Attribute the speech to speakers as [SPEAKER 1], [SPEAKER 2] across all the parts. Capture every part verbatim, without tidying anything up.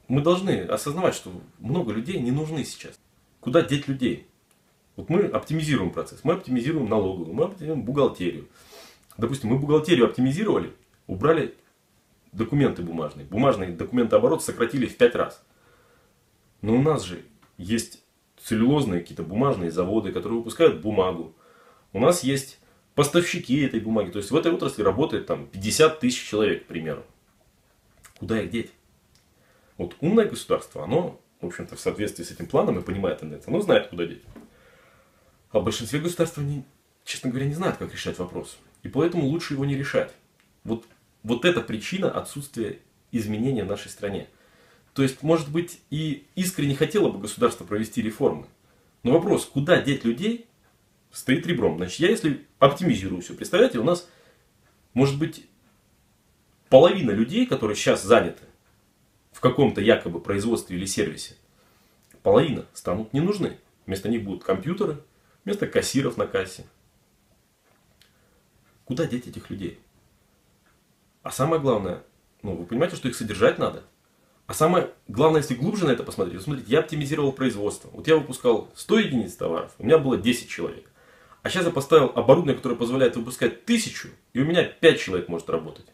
[SPEAKER 1] мы должны осознавать, что много людей не нужны сейчас. Куда деть людей? Вот мы оптимизируем процесс, мы оптимизируем налоговую, мы оптимизируем бухгалтерию. Допустим, мы бухгалтерию оптимизировали, убрали документы бумажные. Бумажный документооборот сократили в пять раз. Но у нас же есть целлюлозные какие-то бумажные заводы, которые выпускают бумагу. У нас есть поставщики этой бумаги. То есть в этой отрасли работает там пятьдесят тысяч человек, к примеру. Куда их деть? Вот умное государство, оно, в общем-то, в соответствии с этим планом и понимает тенденцию, оно знает, куда деть. А в большинстве государств, они, честно говоря, не знают, как решать вопрос. И поэтому лучше его не решать. Вот, вот это причина отсутствия изменения в нашей стране. То есть, может быть, и искренне хотело бы государство провести реформы. Но вопрос, куда деть людей, стоит ребром. Значит, я если оптимизирую все, представляете, у нас может быть половина людей, которые сейчас заняты в каком-то якобы производстве или сервисе, половина станут не нужны. Вместо них будут компьютеры, вместо кассиров на кассе. Куда деть этих людей? А самое главное, ну вы понимаете, что их содержать надо? А самое главное, если глубже на это посмотреть, смотрите, я оптимизировал производство. Вот я выпускал сто единиц товаров, у меня было десять человек. А сейчас я поставил оборудование, которое позволяет выпускать тысячу, и у меня пять человек может работать.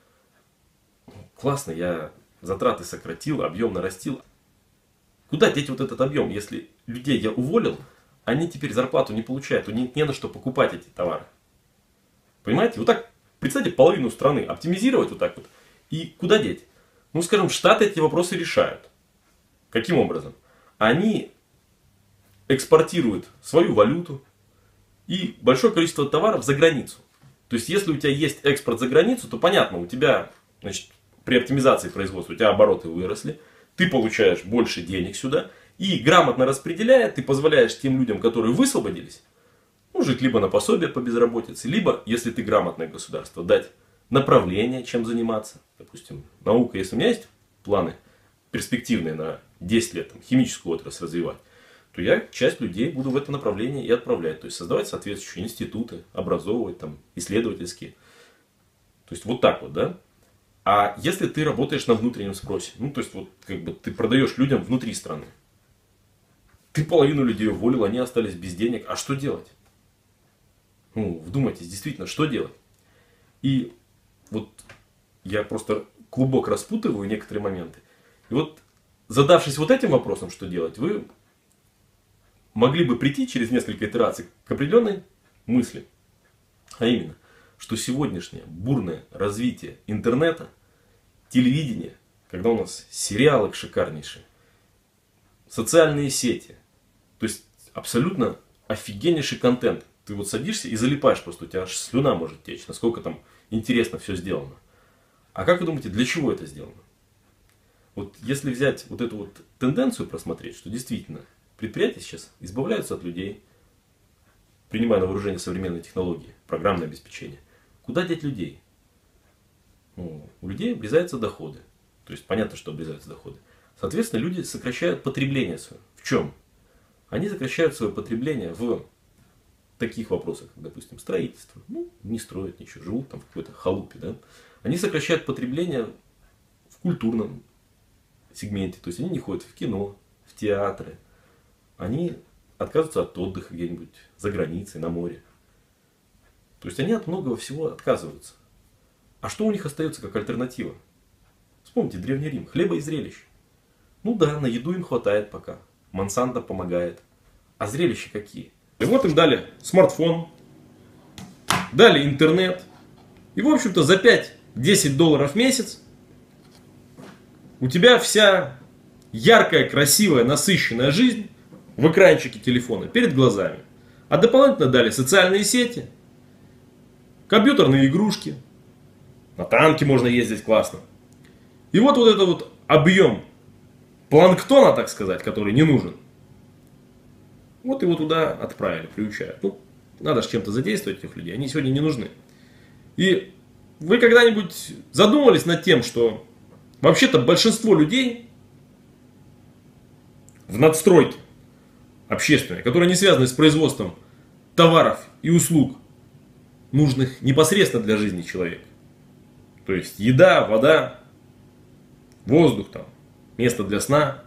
[SPEAKER 1] Классно, я затраты сократил, объем нарастил. Куда деть вот этот объем, если людей я уволил, они теперь зарплату не получают, у них не на что покупать эти товары. Понимаете? Вот так, представьте, половину страны оптимизировать вот так вот. И куда деть? Ну, скажем, Штаты эти вопросы решают. Каким образом? Они экспортируют свою валюту и большое количество товаров за границу. То есть, если у тебя есть экспорт за границу, то понятно, у тебя, значит, при оптимизации производства у тебя обороты выросли, ты получаешь больше денег сюда, и грамотно распределяя, ты позволяешь тем людям, которые высвободились, ну, жить либо на пособие по безработице, либо, если ты грамотное государство, дать направление, чем заниматься. Допустим, наука, если у меня есть планы перспективные на десять лет, там, химическую отрасль развивать, то я часть людей буду в это направление и отправлять. То есть, создавать соответствующие институты, образовывать, там, исследовательские. То есть, вот так вот, да? А если ты работаешь на внутреннем спросе, ну, то есть, вот, как бы, ты продаешь людям внутри страны. Ты половину людей уволил, они остались без денег. А что делать? Ну, вдумайтесь, действительно, что делать? И вот я просто клубок распутываю некоторые моменты. И вот, задавшись вот этим вопросом, что делать, вы могли бы прийти через несколько итераций к определенной мысли. А именно, что сегодняшнее бурное развитие интернета, телевидения, когда у нас сериалы шикарнейшие, социальные сети, то есть абсолютно офигеннейший контент. Ты вот садишься и залипаешь просто, у тебя аж слюна может течь, насколько там интересно все сделано. А как вы думаете, для чего это сделано? Вот если взять вот эту вот тенденцию просмотреть, что действительно предприятия сейчас избавляются от людей, принимая на вооружение современные технологии, программное обеспечение. Куда деть людей? Ну, у людей обрезаются доходы. То есть понятно, что обрезаются доходы. Соответственно, люди сокращают потребление свое. В чем? Они сокращают свое потребление в таких вопросах, как, допустим, строительство. Ну, не строят ничего, живут там в какой-то халупе. Да? Они сокращают потребление в культурном сегменте. То есть они не ходят в кино, в театры. Они отказываются от отдыха где-нибудь за границей, на море. То есть они от многого всего отказываются. А что у них остается как альтернатива? Вспомните Древний Рим. Хлеба и зрелищ. Ну да, на еду им хватает пока. Монсанто помогает. А зрелища какие? И вот им дали смартфон, дали интернет. И в общем-то за пять-десять долларов в месяц у тебя вся яркая, красивая, насыщенная жизнь в экранчике телефона перед глазами. А дополнительно дали социальные сети, компьютерные игрушки. На танке можно ездить классно. И вот вот этот вот объем планктона, так сказать, который не нужен. Вот его туда отправили, приучают. Ну, надо же чем-то задействовать этих людей. Они сегодня не нужны. И вы когда-нибудь задумывались над тем, что вообще-то большинство людей в надстройке общественной, которые не связаны с производством товаров и услуг, нужных непосредственно для жизни человека. То есть еда, вода, воздух там, место для сна,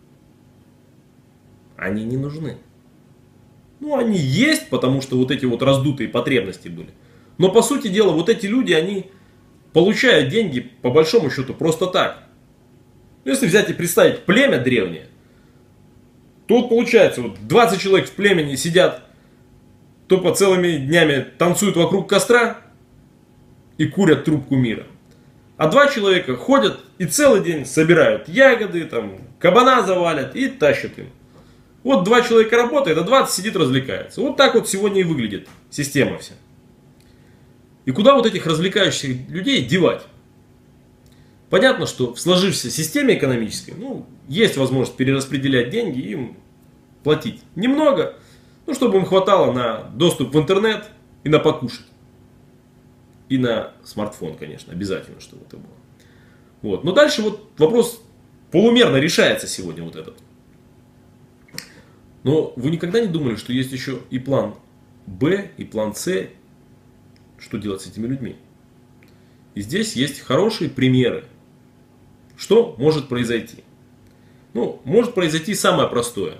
[SPEAKER 1] они не нужны. Ну, они есть, потому что вот эти вот раздутые потребности были. Но, по сути дела, вот эти люди, они получают деньги, по большому счету, просто так. Если взять и представить племя древнее, то вот получается, вот двадцать человек в племени сидят, то по целыми днями танцуют вокруг костра и курят трубку мира. А два человека ходят и целый день собирают ягоды, там, кабана завалят и тащат им. Вот два человека работает, а двадцать сидит развлекается. Вот так вот сегодня и выглядит система вся. И куда вот этих развлекающихся людей девать? Понятно, что в сложившейся системе экономической, ну, есть возможность перераспределять деньги и им платить немного, ну, чтобы им хватало на доступ в интернет и на покушать. И на смартфон, конечно, обязательно, чтобы это было. Вот. Но дальше вот вопрос полумерно решается сегодня вот этот. Но вы никогда не думали, что есть еще и план Б, и план С, что делать с этими людьми? И здесь есть хорошие примеры, что может произойти. Ну, может произойти самое простое.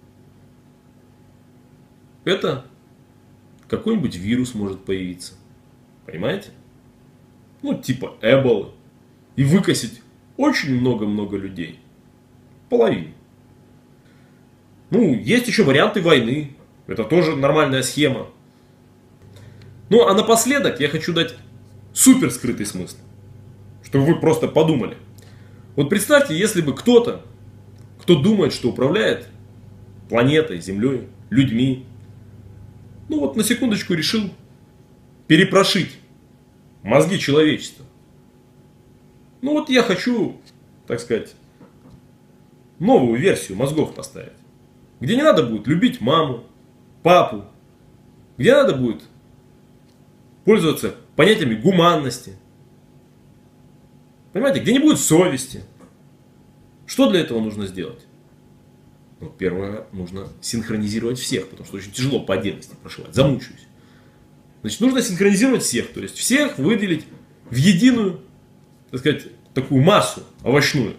[SPEAKER 1] Это какой-нибудь вирус может появиться. Понимаете? Ну, типа Эболы. И выкосить очень много-много людей. Половину. Ну, есть еще варианты войны. Это тоже нормальная схема. Ну, а напоследок я хочу дать супер скрытый смысл. Чтобы вы просто подумали. Вот представьте, если бы кто-то, кто думает, что управляет планетой, Землей, людьми, ну вот на секундочку решил перепрошить мозги человечества. Ну вот я хочу, так сказать, новую версию мозгов поставить. Где не надо будет любить маму, папу. Где надо будет пользоваться понятиями гуманности. Понимаете, где не будет совести. Что для этого нужно сделать? Ну, первое, нужно синхронизировать всех, потому что очень тяжело по отдельности прошивать, замучаюсь. Значит, нужно синхронизировать всех, то есть всех выделить в единую, так сказать, такую массу овощную.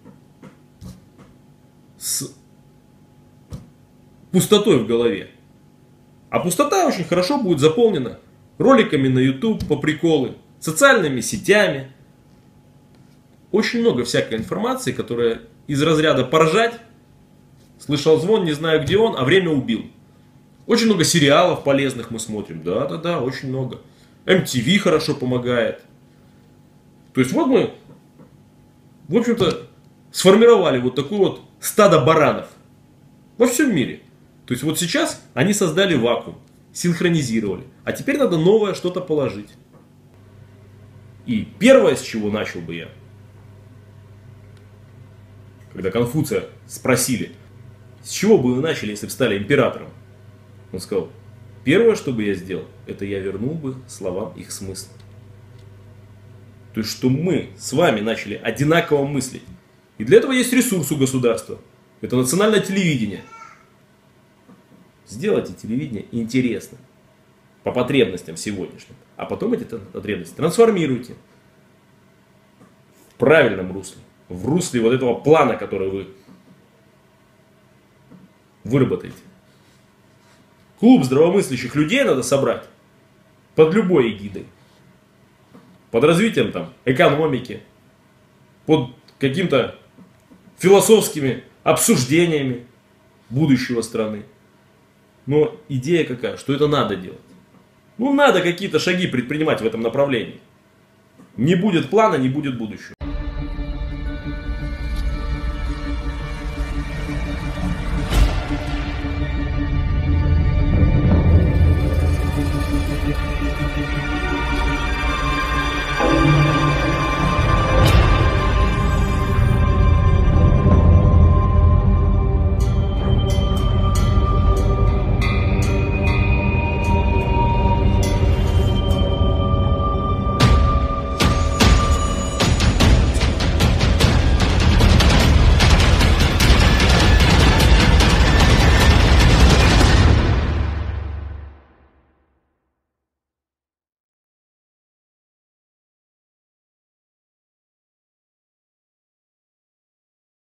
[SPEAKER 1] С пустотой в голове. А пустота очень хорошо будет заполнена роликами на YouTube по приколу, социальными сетями. Очень много всякой информации, которая из разряда поржать, слышал звон, не знаю где он, а время убил. Очень много сериалов полезных мы смотрим. Да-да-да, очень много. эм ти ви хорошо помогает. То есть вот мы, в общем-то, сформировали вот такое вот стадо баранов во всем мире. То есть вот сейчас они создали вакуум, синхронизировали. А теперь надо новое что-то положить. И первое, с чего начал бы я, когда Конфуция спросили, с чего бы вы начали, если бы стали императором? Он сказал, первое, что бы я сделал, это я вернул бы словам их смысл. То есть, что мы с вами начали одинаково мыслить. И для этого есть ресурс у государства. Это национальное телевидение. Сделайте телевидение интересным. По потребностям сегодняшним. А потом эти потребности трансформируйте. В правильном русле. В русле вот этого плана, который вы выработаете. Клуб здравомыслящих людей надо собрать под любой эгидой. Под развитием там экономики, под каким-то философскими обсуждениями будущего страны. Но идея какая? Что это надо делать. Ну, надо какие-то шаги предпринимать в этом направлении. Не будет плана, не будет будущего.